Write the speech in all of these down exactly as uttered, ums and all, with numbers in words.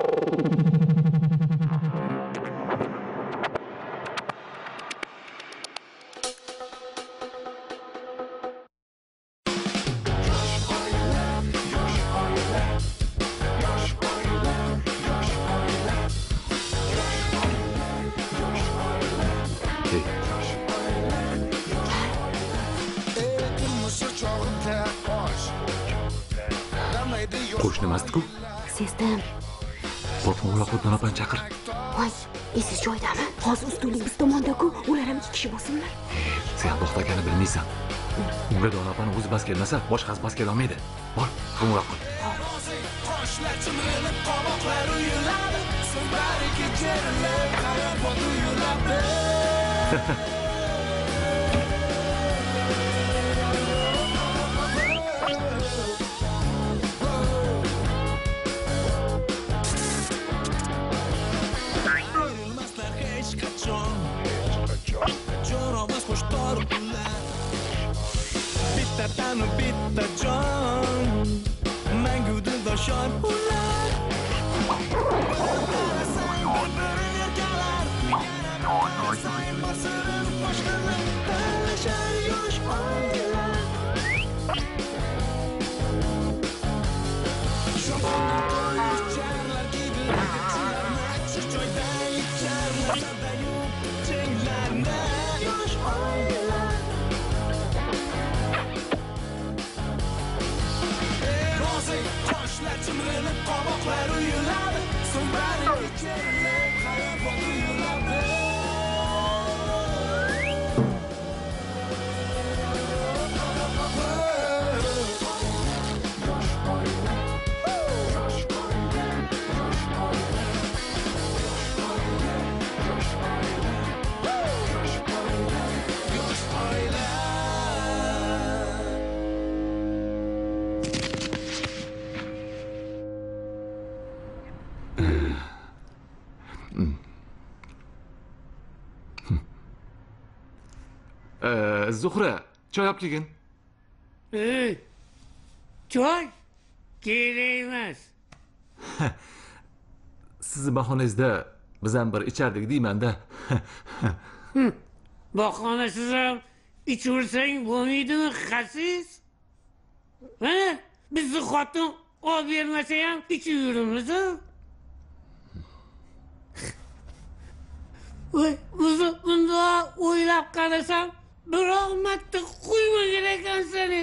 Qo'shnimasdi-ku? Sezdim. Qo'rqma, uloqdan opani chaqir. Voy, esiz joydami? Hozir ustunlik biz tomonda-ku, ular ham ikki kishi bo'lsinlar. Sen Do'xtir akani bilmaysan. Unga Do'na opani o'zi bas kelmasa, boshqasi bas kela olmaydi. Bor, qo'ng'iroq qil. Bitta tanu bitta jon mangu dildoshor ular qarasang bir-birini erkalar qarasang bosirin boshqalar tanlashar yosh oilalar sho'xona to'yib charlar gidilar shu joyda ichar murtada yo'q janglarni yosh oilalar Qoshlar chimirilib, qovoqlar uyuladi, so'ngrani ichirilib, hayvon uyuladi. Zuhra, choy olib kelgin. Ey, choy kerak emas. Sizni bahonangizda biz ham bir ichardik deyman-da. Bahonasiz ham ichaversang bo'lmaydimi, xasis? Mana bizni xotin olib bermasa ham ichib yuramiz. Voy, o'zi bundoq o'ylab qarasam, biror marta qo'ymagan ekan seni.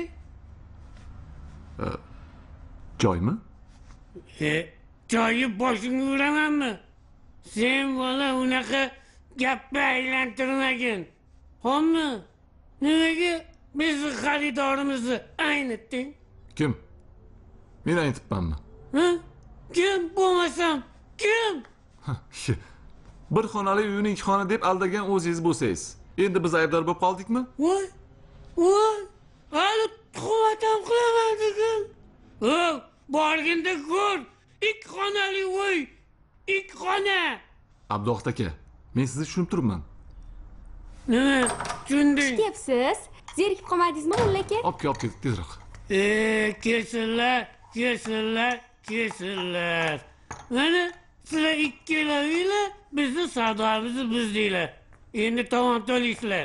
Joymi? E, joyi boshingga uramanmi? Sen bola unaqa gapga aylantirmagin. Xo'pmi? Nimaga bizni xaridorimizni aynitding? Kim? Men aynitibmanmi? Ha? Kim bo'lmasam, kim? Bir xonali uyni ikki xona deb aldagan o'zingiz bo'lsangiz. Endi biz aybdor bo'lib qoldikmi? Voy! Voy! Hali tuhmat ham qilamandigan. O, borginda ko'r. Ikki xonali uy. Ikki xona. Abduxot aka, men sizni tushunib turibman. Nima? Tushunding? Kepsiz. Zerikib qolmadingizmi, mulla aka? Olib kel, olib kel, tezroq. E, kesinlar, kesinlar, kesinlar. Mana sizlar ikkalavinglar bizni savdomizni buzdinglar. Endi tomon to'laysizlar.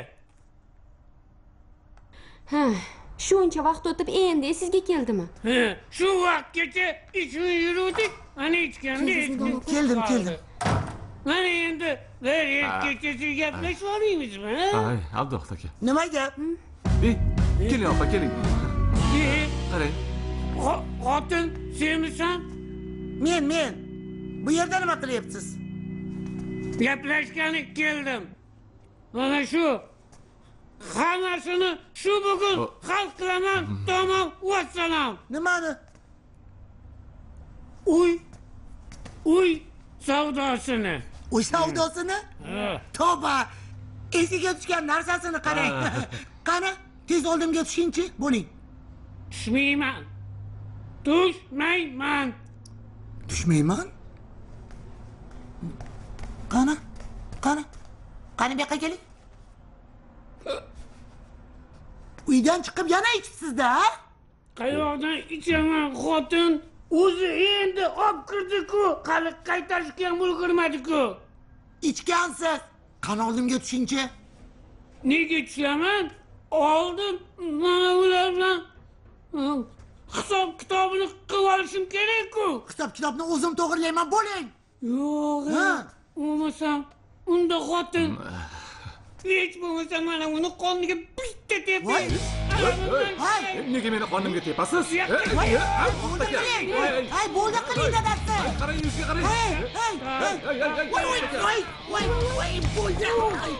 Ha, shuncha vaqt o'tib endi sizga keldimi? Ha, shu vaqtgacha ichmay yuruvdik. Ana ichganda keldim, keldim. Mana endi bir kechasi gaplashib olmaymizmi? Ay, Abduxot aka. Nima gap? Ey, keling opa, keling. Qarang. Xotin senmisan? Men, men. Bu yerda nima qilyapsiz? Gaplashgani keldim. Mana shu hammasini shu bugun hal qilaman. Tamom, vassalom. Nimani? Uy, uy savdosini. Uy savdosini? Tavba! Esiga tushgan narsasini qarang. Qani, tez oldimga tushingchi, bo'ling. Tushmayman. Tushmayman. Tushmayman? Qani? Qani? Qani bu yoqqa keling. Uydan chiqib yana ichibsiz-da, ha? Qayoqdan ichaman, xotin? O'zi endi olib kirdi-ku, hali qaytarishga ham ulgurmadi-ku. Ichgansiz. Qani oldimga tushingchi. Nega tushaman? Oldin mana ular bilan hisob kitobini qilib olishim kerak-ku. Hisob kitobni o'zim to'g'irlayman, bo'ling. Yo'q, Ha? bo'lmasam unda xotin hech bo'lmasa mana uni qoniga bitta teping. Voy. Hay. Nega meni qonimga tepasiz? Yo'q, Eh, voy. eh, Hay, to'xta bo'ldi aka. qiling. Voy, ey. Hay, bo'ldi qiling dadasi. Qarang, yuzga qarang. Hey, hey, hey. Hey, hey, hey, Voy, voy, aka. voy, voy, voy, bo'ldi. Hay.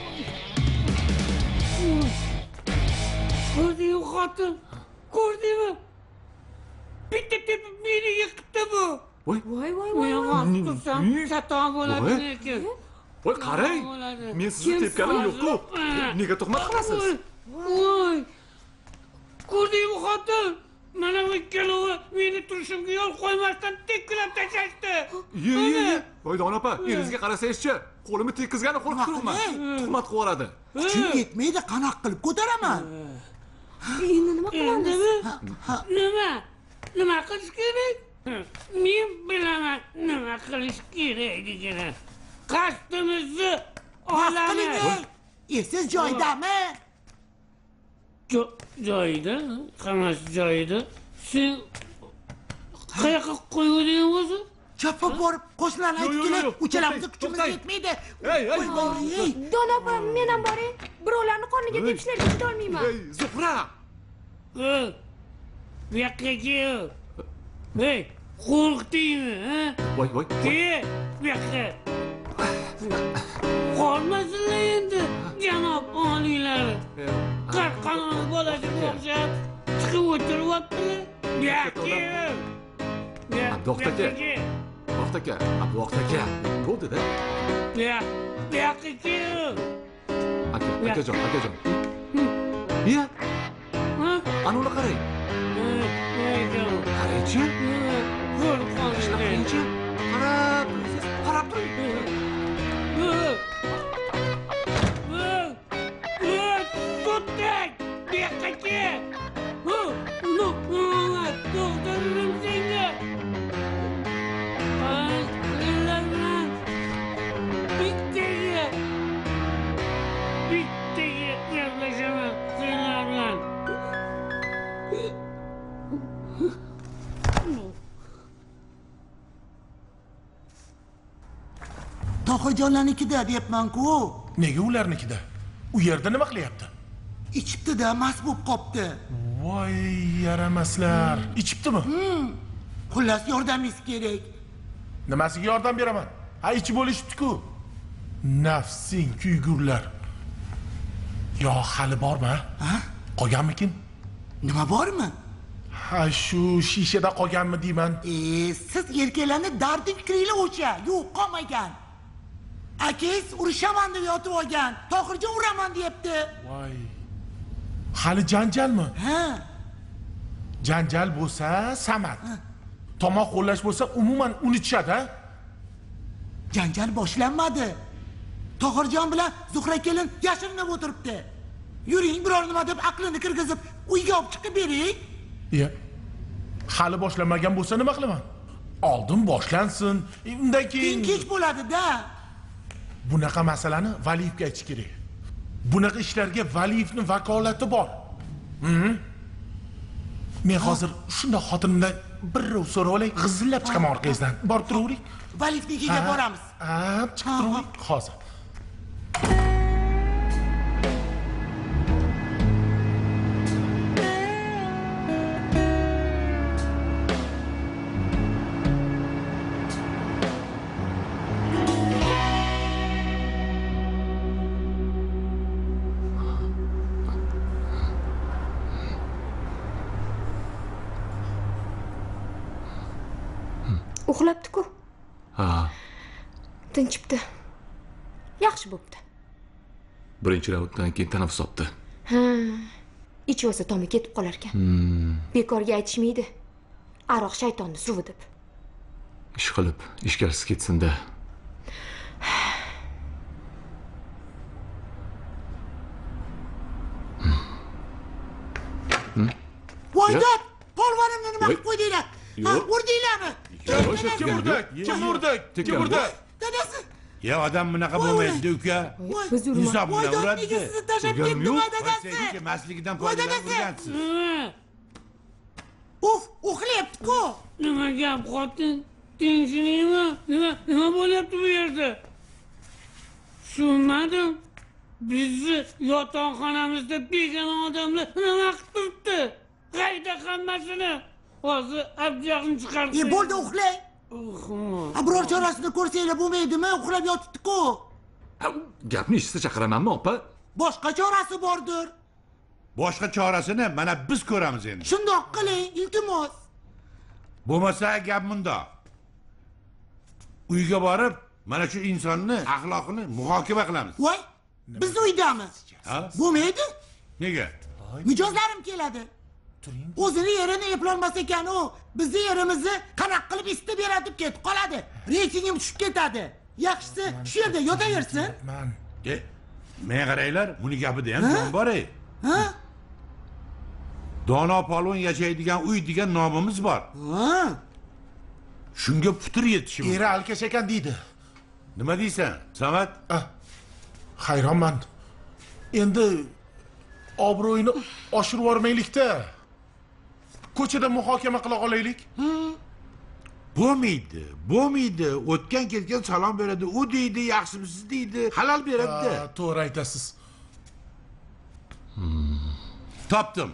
Ko'rdingmi xotin? Ko'rdingmi? Bitta tepib meni yiqitdi bu. Voy, Voy, voy, Men voy. g'oz tursam xato bo'ladi Voy. lekin. voy qarang. Men sizni tepganim yo'q-ku. Nega tuhmat qilasiz? Voy. Ko'rdingmi xotin? Mana bu ikkalovi meni turishimga yo'l qo'ymasdan tekkilab tashlashdi. Ye, ye, ye. Voy Dona opa, eringizga qarasangizchi. Qo'limni tekkizgani qo'rqib turibman. Nima Tuhmat qilib yuboradi. Kuchim yetmaydi, qanoq qilib ko'taraman. Endi nima qilamiz? Endimi? Ha, Nima? Nima qilish kerak? Men bilaman nima qilish kerakligini. Qasdimizni bas qiling, olamiz. ey. Esiz joydami? Jo- joyida, hammasi joyida. Sen qayoqqa qo'yuvding o'zi? Chopib borib qo'shnilarni Yo'q, aytib yo'q, kelib, yo'q, uchalamizni to'xtang, kuchimiz to'xtang. yetmaydi. Hey, hey, Voy, voy, ey. Don opa, men ham boray. Birovlarni qoniga Hey. tepishlarga chidolmayman. Ey, Zuhra. Ey, bu yoqqa kel. Hey, qo'rqdingmi, ha? Voy, voy. voy. Kel, bu yoqqa. Qolmasinlar endi, janob oliylar. Qarqanoni bolasiga o'xshab chiqib o'tiryaptilar. Bu yoqqa kel. Bu yoqqa Abduqta kel. kel. Vaqt aka, Abduvoqt aka. Bo'ldi-da. Bu yoq- bu yoqqa kel. Aka, Ya. akajon, akajon. Ya, Ha? ana uni qarang. Ey, ey, janob. Qarangchi. Ko'r Shunaqa qoldi. qilingchi. Qarab turasiz, qarab turing. Tuttak! Bu yoqqa kel! To'xtadim senga! Qilinglar bilan bittaga bittaga gaplashaman senlar bilan. Tohirjonlarnikida deyapman-ku. Nega ularnikida? U yerda nima qilyapti? Ichibdi-da, mast bo'lib qopti. Voy, yaramaslar. Ichibdimi? Xullas, yordamingiz kerak. Nimasiga yordam beraman? Ha, ichib bo'lishibdi-ku. Nafsing kuygurlar. Yo, hali bormi? Ha? Qolganmikin? Nima bormi? Ha, shu shishada qolganmi deyman. E, siz erkaklarni dardi fikringlar o'sha. Yo'q, qolmagan. Akangiz urishaman deb yotib olgan. Tohirjon uraman deyapti. Voy. Hali janjalmi? Ha? Janjal bo'lsa, Samad. Tomoq qo'llash bo'lsa, umuman unutishadi, ha? Janjal boshlanmadi. Tohirjon bilan Zuhra kelin yashirinib o'tiribdi. Yuring, biror nima deb aqlini kirgizib, uyga olib chiqib bering. Ya. Hali boshlanmagan bo'lsa nima qilaman? Oldin boshlansin, e, undan keyin Keyin kech bo'ladi-da. bunaqa masalani Valiyevga aytish kerak. Bunaqa ishlarga Valiyevning vakolati bor. Mhm. Men hozir shunda xotinimdan birrov so'rab olay, g'izillab chiqaman orqangizdan. Borib turavering. Valiyevnikiga boramiz. Ha, chiqib turavering hozir. Uxlabdi-ku. Ha, Tinchibdi. Yaxshi bo'pti. birinchi raunddan keyin tanaffus olibdi. Ha. Ichib olsa tomi ketib qolar ekan. Bekorga aytishmaydi. Aroq shaytonni suvi deb. Ish qilib, ishkarsiz ketsin-da. Voy Ya. dod, polvonimni nima Voy. qilib qo'ydinglar? Ha, Yo'q. urdinglarmi? O'sha Kim urdi? Kim urdi? Kim Tekkan urdi? Dadasi. Ya odam bunaqa bo'lmaydi uka. Voy, Biz urma. Insof voy, bilan dod, nega uradi. sizni tashlab Urganim ketdi, yo'q. voy dadasi? Senki mastligidan Voy, foydalanib dadasi. urgansiz. Nima? Uf, uxlayapti-ku. Nima gap xotin? Tinchlikmi? Nima nima bo'lyapti bu yerda? Tushunmadim. Bizni yotoqxonamizda begona odamlar nima qilib turibdi? Qayda hammasini? Hozir abjaqni chiqarib. E, bo'ldi, uxlang. qo'y. Ha, biror chorasini ko'rsanglar bo'lmaydimi? Uxlab yotibdi-ku. Ha, gapni eshitsa chaqiramanmi, opa? Boshqa chorasi bordir. Boshqa chorasini mana biz ko'ramiz endi. Shundoq qiling, iltimos. Bo'lmasa gap bundoq. Uyga borib, mana shu insonni axloqini muhokama qilamiz. Voy, bizni uydami? Ha? Bo'lmaydi. Nega? Mijozlarim keladi. O'zini yerini eplolmas ekan u. Bizni yerimizni qanaq qilib isitib beradi deb ketib qoladi. Reytingim tushib ketadi. Yaxshisi shu yerda yotaversin. Man. E, men qaranglar, buni gapida ham jon bor-ey. Ha? Dono polvon yashaydigan uy degan nomimiz bor. Ha? Shunga putur yetishi mumkin. Eri alkash ekan deydi. Nima deysan, Samat? Ah, hayronman. Endi obro'yini oshirib yubormaylik-da. Ko'chada muhokama qila olaylik. Bo'lmaydi, bo'lmaydi. O'tgan ketgan salom beradi, u deydi, yaxshimisiz deydi, halal beradi. Ha, to'g'ri aytasiz. Topdim.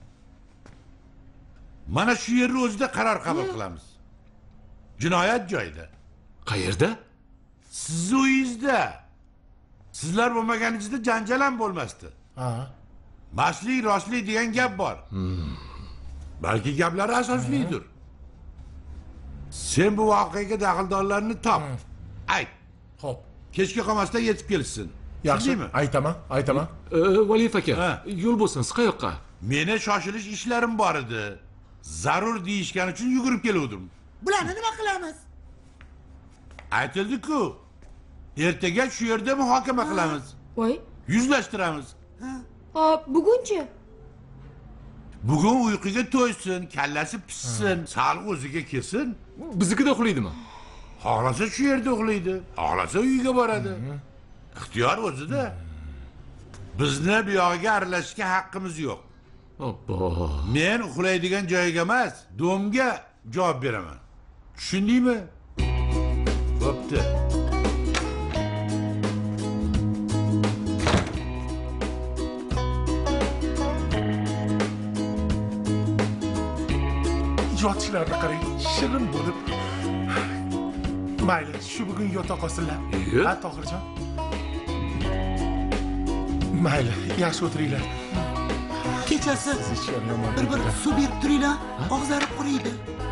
Mana shu yerni o'zida qaror qabul qilamiz. Jinoyat joyida. Qayerda? Siz uyingizda. Sizlar bo'lmaganingizda janjal ham bo'lmasdi. Ha. Mashlik, rostlik degan gap bor. Balki gaplar asoslidir. Sen bu voqeaga daxldorlarni top. Ayt. Xo'p. Kechga qolmasdan yetib kelsin. Yaxshi, Tushundingmi? aytaman, aytaman. E, Valif aka, Ha. yo'l bo'lsin, siz qayoqqa? Meni shoshilish ishlarim bor edi. Zarur deyishgani uchun yugurib keluvdim. Bularni nima qilamiz? Aytildi-ku. Ertaga shu yerda muhokama qilamiz. Voy. Yuzlashtiramiz. Hop, bugunchi? Bugun uyquga to'ysin, kallasi pishsin, sal o'ziga kelsin. Biznikida uxlaydimi? Xohlasa shu yerda uxlaydi, xohlasa uyiga boradi. Ixtiyor o'zida. Bizni bu yog'iga aralashishga haqqimiz yo'q. Obbo. Men uxlaydigan joyiga emas, domga javob beraman. Tushundingmi? Bo'pti. Yotishlarni qarang, shirin bo'lib. Mayli, shu bugun yota qolsinlar. Iye. Ha, Tohirjon. Mayli, yaxshi o'tiringlar. Kechasi Hech yomon. bir bir suv berib turinglar. Og'zlari quriydi.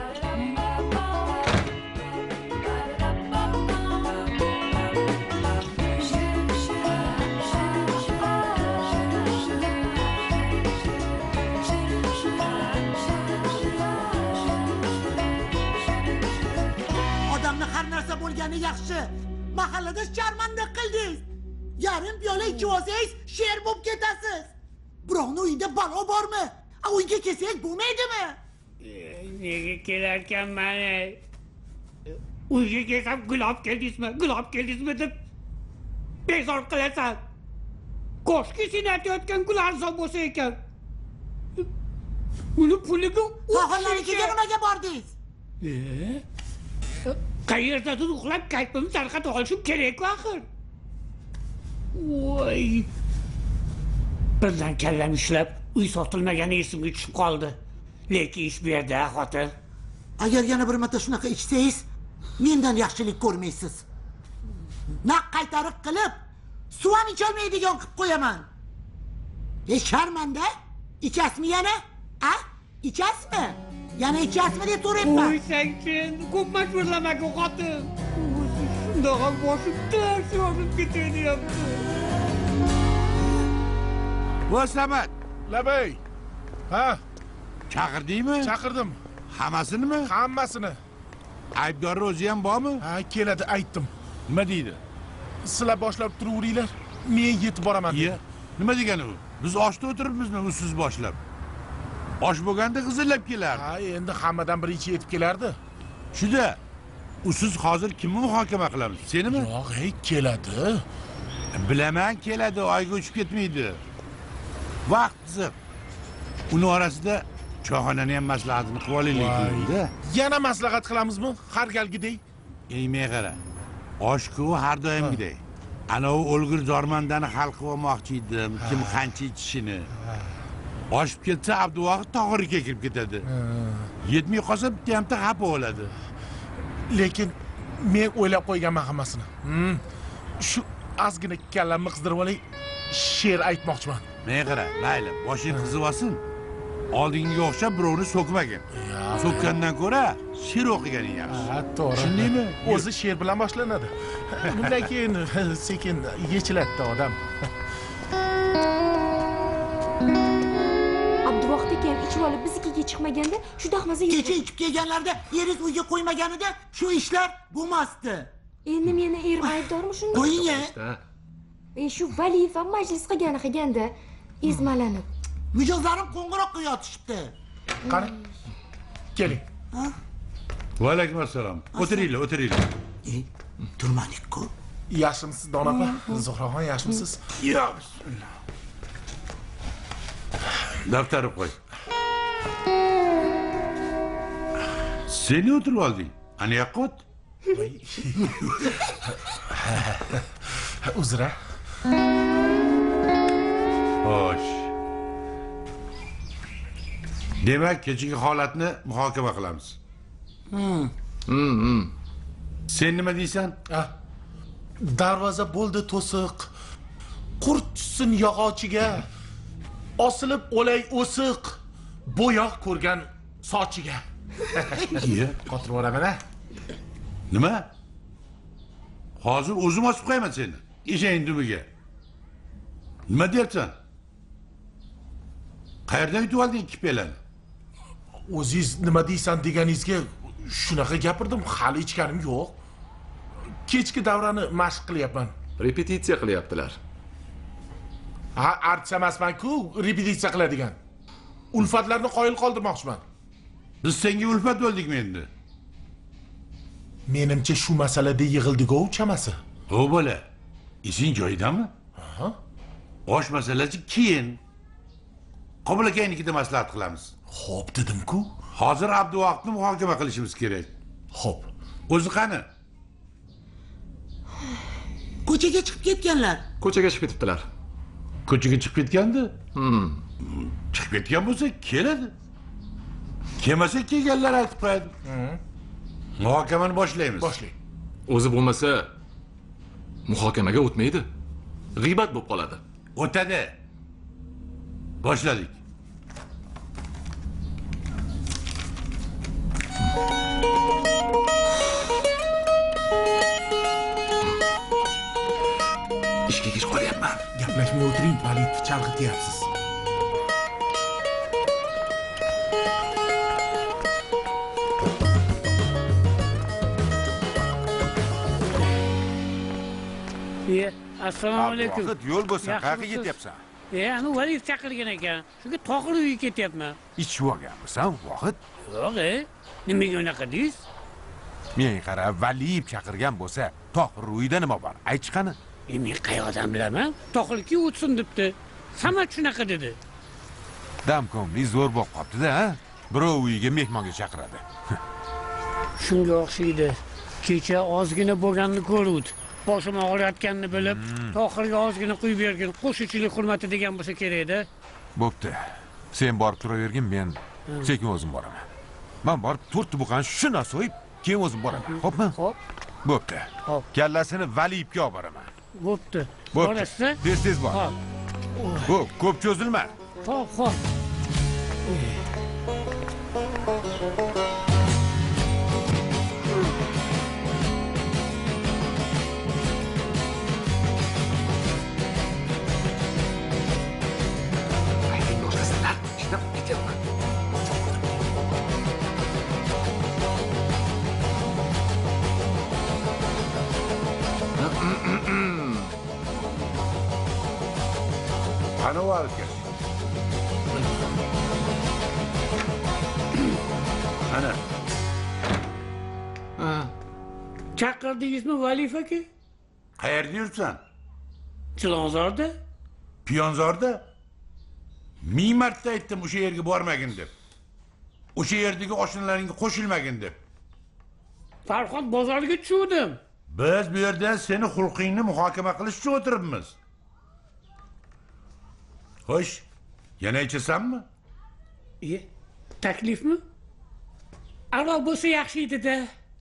Odamni har narsa bo'lgani yaxshi. Mahallada sharmanda qildingiz. Yarim piyola ichib olsangiz, sher bo'lib ketasiz. Birovni uyida balo bormi? A uyga kelsangiz bo'lmaydimi? Nega kelarkan mana? Uyga kelsam gul olib keldingizmi? Gul olib keldingizmi deb bezor qilasan. Ko'shki sen aytayotgan gul arzon bo'lsa ekan. Uni puliga Tohirlarnikiga nimaga bordingiz? qayerdadir uxlab kayfimni tarqatib olishim kerak-ku axir. Voy. Birdan kallam ishlab, uy sotilmagani esimga tushib qoldi. Lekin ish bu yerda, xotin. Agar yana bir marta shunaqa ichsangiz, mendan yaxshilik ko'rmaysiz. Naq qaytariq qilib, suv ham icholmaydigan qilib qo'yaman. E sharmanda? Ichasizmi yana? A? Ichasizmi? Yana ichasizmi deb so'rayapman. Qo'ysang-chi, ko'p majburlamaga xotin. Shundoq ham boshim tars yorib ketayapti. Voy Samat, Labay. Ha, chaqirdingmi? chaqirdim. Hammasinimi? Hammasini. Aybdor o'zi ham bormi? Ha, keladi, aytdim. Nima deydi? Sizlar boshlab turaveringlar. Men yetib boraman. Iya. Nima degani u? Biz oshda o'tiribmizmi usiz boshlab? osh bo'lganda g'izillab kelardi. Ha, endi hammadan birinchi yetib kelardi. Shuda, usiz hozir kimni muhokama qilamiz? Senimi? Yo'q, ey, keladi. Bilaman, keladi, oyga uchib ketmaydi. Vaqt qiziq. Uni orasida choyxonani ham maslahatini qilib olaylik-da. Yana maslahat qilamizmi? Har galgidek. Ey, me'qara. Osh-ku har doimgidek. Anavi o'lgur zormandani hal qilib olmoqchi edim, kim qancha ichishini. Oshib ketsa Abduvahid Tohirga kirib ketadi. Yetmay qolsa bitta hamta xafa bo'ladi. Lekin men o'ylab qo'yganman hammasini. Hmm. Shu ozgina kallamni qizdirib olay, she'r aytmoqchiman. Me'qara, mayli, boshing qizib olsin. Oldingiga o'xshab birovni so'kmagin. So'kkandan ko'ra she'r o'qiganing yaxshi. Ha, to'g'ri. Tushundingmi? O'zi she'r bilan boshlanadi. Bundan keyin sekin yechiladi odam. Abduvohid akam ichib olib biznikiga chiqmaganda shu dahmaza Kecha ichib kelganlarda eringiz uyga qo'ymaganida shu ishlar bo'lmasdi. Endi meni erim aybdormi shunda? Qo'ying-a. E shu Valiyev ham majlis qilgani qilganda ezmalanib. Mijozlarim qo'ng'iroqqa yotishibdi. Qani? Keling. Va alaykum assalom. O'tiringlar, o'tiringlar. E, turmadik-ku. Yaxshimisiz, Don opa? Zuhraxon, yaxshimisiz? Yo'q, bismillah. Daftarni qo'y. Seni o'tirib olding. Ana yoqqa o't. Uzra. Xo'sh. Demak, kechagi holatni muhokama qilamiz. Hmm, hmm. Sen nima deysan? Ah, darvoza bo'ldi to'siq. Qurt tushsin yog'ochiga. Osilib o'lay o'siq. Bo'yoq ko'rgan sochiga. Iye. Qotirib yuboraman-a? Nima? Hozir o'zim osib qo'yaman seni. Eshaging dumiga. Nima deyapsan? Qayerdan yutib olding ikki pelani? O'zingiz nima deysan deganingizga shunaqa gapirdim, hali ichganim yo'q. Kechki davrani mashq qilyapman. Repetitsiya qilyaptilar. Ha, artist emasman-ku, repetitsiya qiladigan. Ulfatlarni qoyil qoldirmoqchiman. Biz senga ulfat bo'ldikmi endi? Menimcha shu masalada yig'ildi-ku chamasi. O bola, esing joyidami? Aha. Osh masalasi keyin. Qabul akaynikida maslahat qilamiz. Xo'p dedim-ku. Hozir Abduvahidni muhokama qilishimiz kerak. Xo'p. O'zi qani? Ko'chaga chiqib ketganlar. Ko'chaga chiqib ketibdilar. Ko'chaga chiqib ketgandi? Hmm. Chiqib ketgan bo'lsa, keladi. Kelmasa kelganlar aytib qo'yadi. Muhokamani boshlaymiz. Boshlang. O'zi bo'lmasa muhokamaga o'tmaydi. G'iybat bo'lib qoladi. O'tadi. Boshladik. Ishga kech qolyapman. Gaplashmay o'tiring, Valiyevni chalg'ityapsiz. E, assalomu alaykum. Vaqt yo'l bo'lsa, qayerga Yaxshimisiz? ketyapsan? E, ani Valiyev chaqirgan ekan. Shunga Tohir uyiga ketyapman. Ichib olganmisan, Vohid? Yo'q, e. Nimaga unaqa deysiz? Men qara, Valiyev chaqirgan bo'lsa, Tohir uyida nima bor? Ayt qani. E, men qayoqdan bilaman? Tohirki o'tsin debdi. Samat shunaqa dedi. Damkomli zo'r bo'lib qopti-da, ha? Birov uyiga mehmonga chaqiradi. Shunga o'xshaydi. Kecha ozgina bo'lganini ko'ruvdi. Boshim og'riyotganini bilib, Tohirga ozgina quyib bergin, qo'shnichilik hurmati degan bo'lsa kerak-da. Bo'pti. Sen borib turavergin, men sekin o'zim boraman. Men borib to'rtta buqani shuna so'yib, keyin o'zim boraman. Xo'pmi? Xo'p, Bo'pti. Xo'p. Kallasini Valiyevga olib boraman. bo'pti. Bo'pti. Borasiz? Tez-tez bor. Xo'p. Bo'p, ko'p cho'zilma. Xo'p, xo'p. Ayting boshqasilar. Ishdan ketyapman. Qani o'rga. Ana. Ha. Chaqirdingizmi Valif aka? Qayerda yuribsan? Chilonzorda? Piyonzorda? Ming marta aytdim o'sha yerga bormagin deb. O'sha yerdagi oshnalaringga qo'shilmagin deb. Farhod bozorga tushuvdim. Biz bu yerda seni xulqingni muhokama qilish uchun o'tiribmiz. Xo'sh, yana ichasanmi? E, taklifmi? Aroq bo'lsa yaxshi edi-da.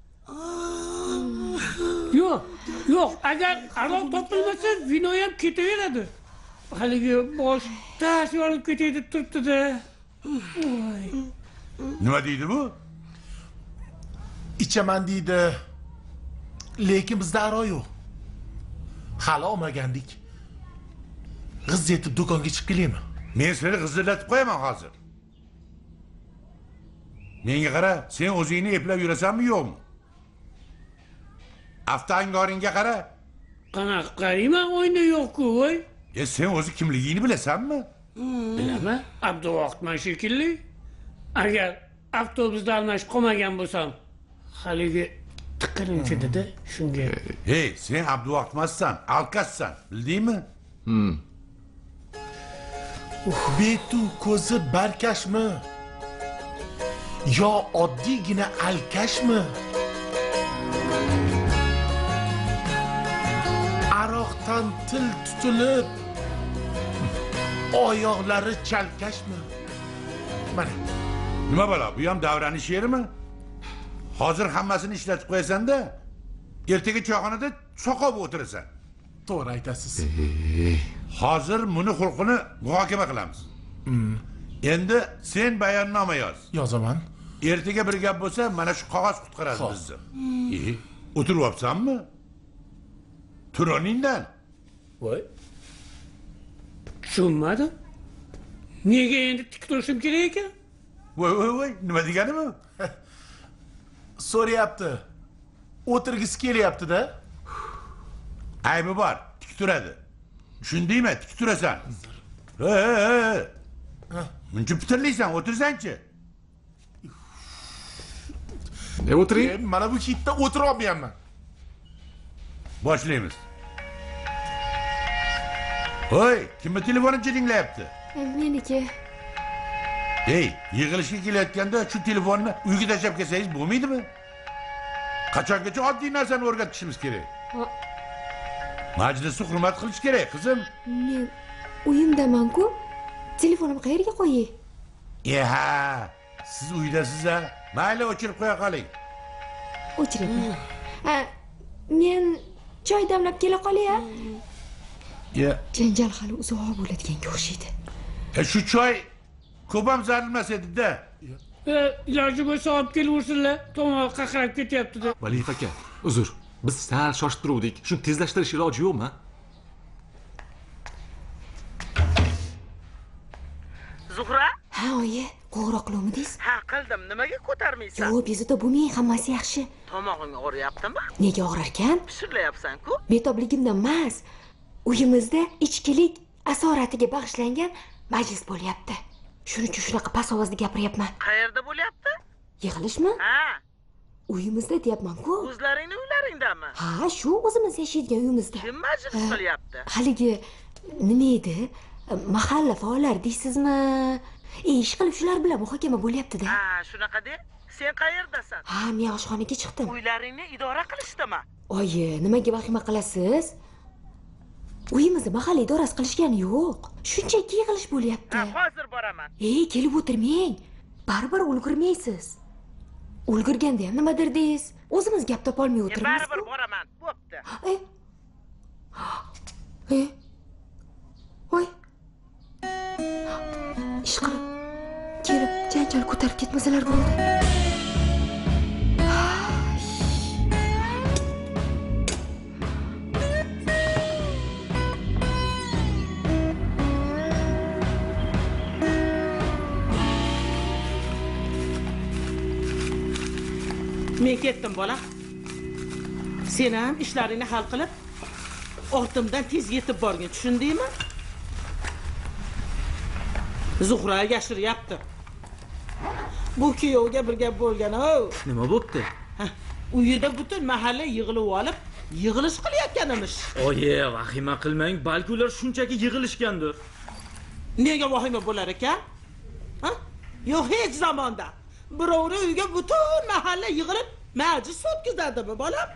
Yo'q, yo'q, agar aroq topilmasa, vino ham ketaveradi. Haligi bosh tas yorib ketaydi turibdi-da. Voy. Nima deydi bu? ichaman deydi. Lekin bizda aro yo'q. Hali olmagandik. G'iz yetib do'konga chiqib kelaymi? Men seni g'izillatib qo'yaman hozir. Menga qara, sen o'zingni eplab yurasanmi yo'qmi? Aftangoringga qara. Qanaqa qarayman, o'yinda yo'q-ku, voy. E sen o'zi kimligingni bilasanmi? Bilaman, Abduvaqtman shekilli. Agar avtobusda almashib qolmagan bo'lsam, haligi tiqining ichida-da, shunga. Hey, sen Abduvaqtmassan, alkashsan, bildingmi? Betu ko'zi barkashmi? Yo oddiygina alkashmi? Aroqdan til tutilib, oyoqlari chalkashmi? Mana. Nima bo'la, bu ham davranish yerimi? Hozir hammasini ishlatib qo'yasan-da, ertaga choyxonada soqolib o'tirasan. To'g'ri aytasiz. Hozir buni xulqini muhokama qilamiz. Endi sen bayonnoma yoz. Yozaman. Ertaga bir gap bo'lsa, mana shu qog'oz qutqaradi bizni. E, o'tiryapsanmi? Tur o'rningdan. Voy. Tushunmadim. Nega endi tik turishim kerak ekan? Voy, voy, voy, nima degani bu? So'rayapti. O'tirgisi kelyapti-da. Aybi bor, tik turadi. Tushundingmi? Tik turasan. He, he, he. Muncha pitirlaysan, o'tirsan-chi. E o'tiring. E, mana bu hitda o'tira olmayapman. Boshlaymiz. Hoy, kimni telefoni jiringlayapti? Meniki. Hey, yig'ilishga kelayotganda shu telefonni uyga tashlab kelsangiz bo'lmaydimi? Qachongacha oddiy narsani o'rgatishimiz kerak. Majlisni hurmat qilish kerak, qizim. Men uyimdaman-ku. Telefonimni qayerga qo'yay? E ha, siz uydasiz-a? Mayli, o'chirib qo'ya qoling. O'chiraman. Ha, men choy damlab kela qolay-a? Ya, Janjal hali uzoq bo'ladiganga o'xshaydi. e shu choy ko'p ham zarilmas edi-da. E, iloji bo'lsa olib kelaversinlar. Tomoq qaqrab ketyapti-da. Valif aka, uzr. Biz sal shoshtiruvdik. Shuni tezlashtirish iloji yo'qmi? Zuhra? Ha, oyi, qo'ng'iroq qiluvmidingiz? Ha, qildim. Nimaga ko'tarmaysan? Yo'q, bezovta bo'lmang, hammasi yaxshi. Tomog'ing og'riyaptimi? Nega og'rar ekan? Pishirlayapsan-ku? Betobligimdan emas. Uyimizda ichkilik asoratiga bag'ishlangan majlis bo'lyapti. Shuning uchun shunaqa past ovozda gapiryapman. Qayerda bo'lyapti? Yig'ilishmi? Ha, Uyimizda deyapman-ku. o'zlaringni uylaringdami? Ha, shu o'zimiz yashaydigan uyimizda. Kim majlis qilyapti? Haligi nima edi? Mahalla faollari deysizmi? E, ish qilib shular bilan muhokama bo'lyapti-da. Ha, shunaqa de. Sen qayerdasan? Ha, men oshxonaga chiqdim. Uylaringni idora qilishdimi? Oyi, nimaga vahima qilasiz? Uyimizni mahalla idorasi qilishgani yo'q. Shunchaki yig'ilish bo'lyapti. Ha, hozir boraman. Ey, kelib o'tirmang. Baribir ulgurmaysiz. Ulgurganda ham nimadir deysiz. O'zimiz gap topolmay Men o'tiramiz. baribir boraman. Bo'pti. Ey. Ey. Voy. Ish qilib kelib janjal ko'tarib ketmasalar bo'ldi. Men ketdim, bola. Sen ham ishlaringni hal qilib, ortimdan tez yetib borgin, tushundingmi? Zuhra yashiryapti. Bu kuyovga bir gap bo'lgan-o. Nima bo'pti? Uyida butun mahalla yig'ilib olib, yig'ilish qilayotgan emish. Oye, vahima qilmang, balki ular shunchaki yig'ilishgandir. Nega vahima bo'lar ekan? Ha? Yo'q, hech zamonda. Birovning uyiga butun mahalla yig'ilib, majlis o'tkazadimi, bolam?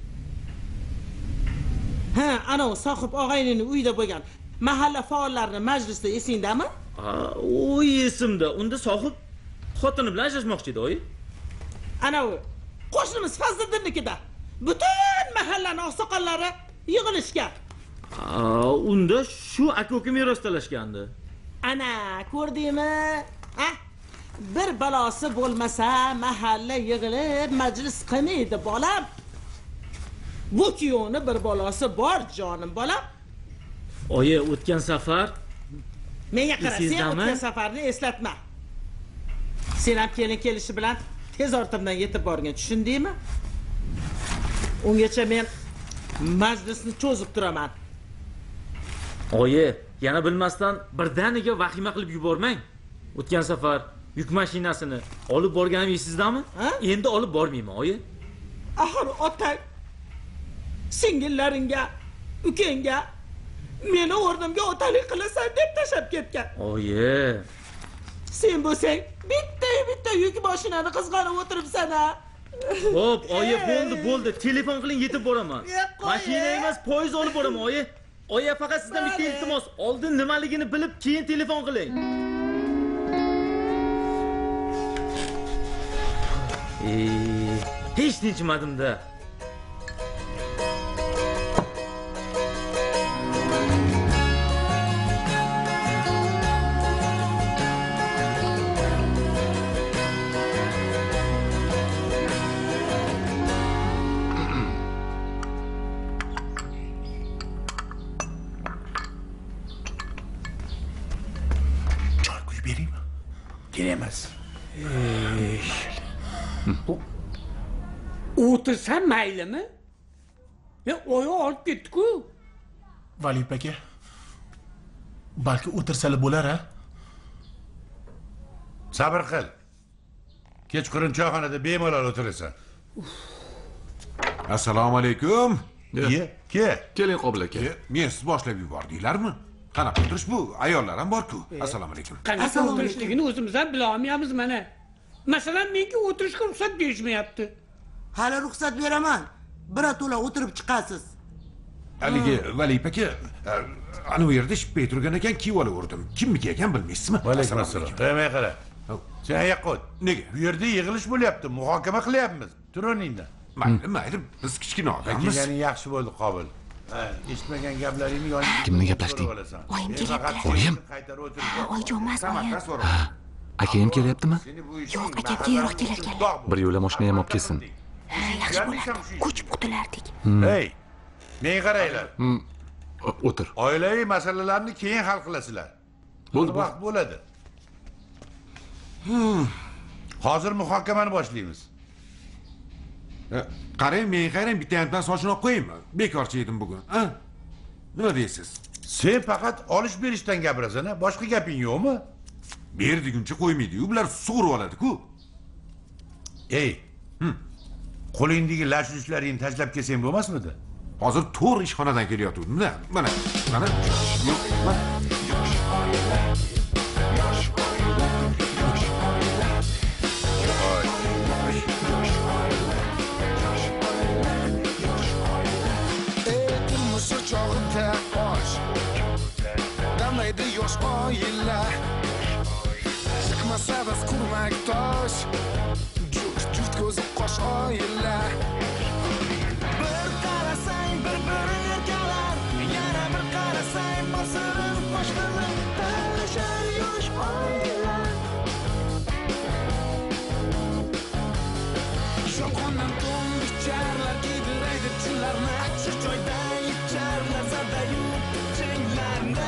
Ha, ana sohib og'aynining uyida bo'lgan mahalla faollarining majlisida esingdami? Ha, o esimda. Unda sohib xotini bilan ajrashmoqchi edi, oyi. Ana u qo'shnimiz Fazliddinnikida butun mahallaning oqsoqollari yig'ilishgan. Aa, unda shu aka-uka meros talashgandi. Ana, ko'rdingmi? Ha? Bir balosi bo'lmasa, mahalla yig'ilib majlis qilmaydi, bolam. Bu kuyovni bir balosi bor, jonim bolam. Oyi, o'tgan safar menga qara, sen o'tgan safarni eslatma. Sen ham kelin kelishi bilan tez ortimdan yetib borgan, tushundingmi? Ungacha men majlisni cho'zib turaman. Oyi, yana bilmasdan birdaniga vahima qilib yubormang. O'tgan safar yuk mashinasini olib borganim esizdami? Endi olib bormayman, oyi. Axir otang singillaringga, ukangga meni o'rnimga otalik qilasan deb tashab ketgan. Oyi. Sen bo'lsang bitta-bitta yuk mashinani qizg'anib o'tiribsan-a. Xo'p, oyi, bo'ldi, bo'ldi. Telefon qiling, yetib boraman. Mashina emas, poyezd olib boraman, oyi. Oyi, faqat sizdan bitta iltimos. Oldin nimaligini bilib, keyin telefon qiling. Ey, hech tinchmadim-da. Kerak. O'tirsam maylimi? Men oyoq olib ketdi-ku. Valip aka. Balki o'tirsalar bo'lar-a? Sabr qil. Kechqurun choyxonada bemalol o'tirasan. Assalomu alaykum. Ye, ke. Keling Qobil aka. Men siz boshlab yubordinglarmi? Qanaqa o'tirish bu? Ayollar ham bor-ku. Assalomu alaykum. Qanaqa o'tirishligini o'zimiz ham bila olmayapmiz mana. Masalan, menga o'tirishga ruxsat berishmayapti. Hali ruxsat beraman. Birato'la o'tirib chiqasiz. Haligi Valip aka, ana bu yerda shipay turgan ekan, kiyib olaverdim. Kimniki ekan bilmaysizmi? Alaykum assalom. Qo'ymay qara. Sen yoqqa o't. Nega? Bu yerda yig'ilish bo'lyapti, muhokama qilyapmiz. Tur o'rningda. Mayli, mayli, biz kichkina odammiz. Kelganing yaxshi bo'ldi, Qobil. Ha, eshitmagan gaplaringni yoningga. Kimni gaplashding? Oyim kelyapti. Oyim? Oyjon emas, oyim. Akayim kelyaptimi? Yo'q, akam keyinroq kelarkanlar. Bir yo'la mashina ham olib kelsin. Yaxshi bo'lardi. Ko'chib qutulardik. Hey, menga qaranglar. O'tir. Oilaviy masalalarni keyin hal qilasizlar. Bo'ldi, vaqt bo'ladi. Hozir muhokamani boshlaymiz. Qarang, men qarang, bitta yandan sochini olib qo'yaymi? Bekorchi edim bugun, ha? Nima deysiz? Sen faqat olish berishdan gapirasan, boshqa gaping yo'qmi? Ber deguncha qo'ymaydi-yu, bular sug'urib oladi-ku. Ey, qo'lingdagi lash-lushlaringni tashlab kelsang bo'lmasmidi? Hozir to'g'ri ishxonadan kelyotgandim-da. Mana, mana. Yo'q, mana. Yosh oilalar chiqmasa biz kurmak tosh juft juft ko'zi qosh oilalar bir qarasang bir birini erkalar yana bir qarasang bosirin boshlanib talashar yosh oilalar shoqondan to'n bicharlar kiydiraydi chullarni shu joyda icharlar zadayu chenglarni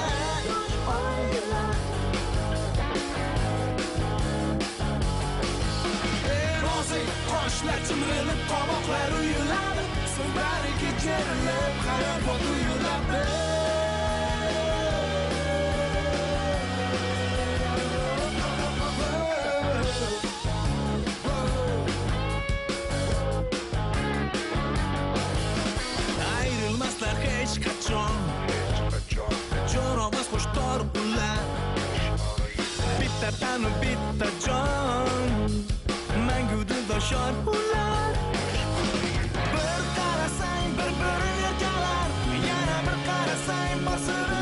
qoshlar chimirilib qovoqlar uyuladi so'ng bari kechirilib hayot uyuladi bitta tanu bitta jon mangu dildoshor ular bir qarasang bir birini yo'qolar yana bir qarasang bosib